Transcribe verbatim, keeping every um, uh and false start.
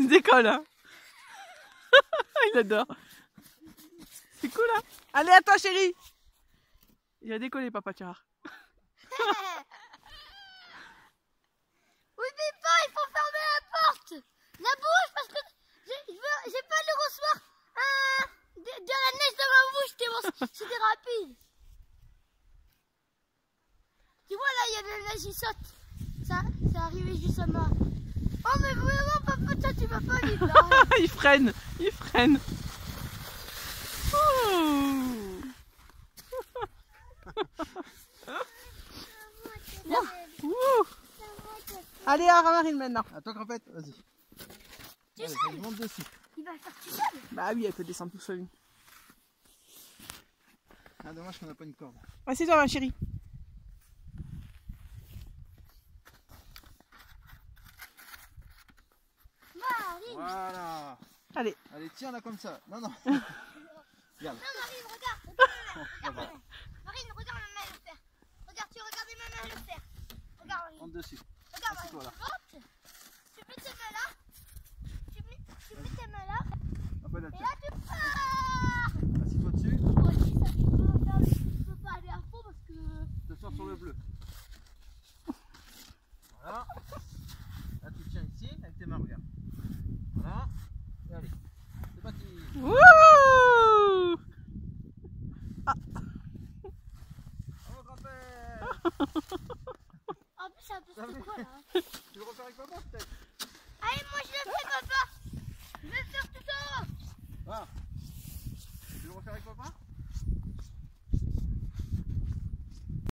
décolle. Hein. Il adore. C'est cool, hein. Allez, à toi, chérie. Il a décollé, papa, tu vois. Oui, mais pas, il faut fermer la porte. La bouche, parce que j'ai pas de recevoir euh, de, de la neige dans ma bouche. C'était rapide. Tu vois, là, il y a de la neige qui saute. Ça, c'est arrivé juste à moi. Oh, mais vraiment, papa, toi, tu vas pas vite, là. Il freine, il freine. Oh. Ouh. Allez, à Ramarine maintenant. À toi, Crapette, vas-y. Tu Allez, sais, monte dessus. il va le faire tout seul. Bah oui, elle peut descendre tout seul. Ah, dommage qu'on n'a pas une corde. Assieds-toi, ma chérie. Marine. Voilà. Allez. Allez, tiens là comme ça. Non, non. Regarde. Non, Marine, regarde. Oh, Regarde, Marine, regarde ma main le faire. Regarde, tu regardes ma main le faire. Regarde, Marine. Monte dessus. Regarde, Assieds-toi Marine. là. Monte. Tu mets tes mains là. Tu mets, tu mets tes mains là. Un peu la Et tête. là, tu pars. Assieds-toi dessus. Oh, si ça, tu peux, faire, tu peux pas aller à fond parce que... T'asseoir sur le bleu. Voilà. Là, tu tiens ici avec tes mains, regarde. Voilà. Et allez. C'est parti. Wouh. Oh, Crapette. En plus, c'est un peu c'était quoi là? Tu veux refaire avec papa peut-être? Allez, moi je le fais, papa. Je vais le faire tout en haut. Ah. Tu veux refaire avec papa?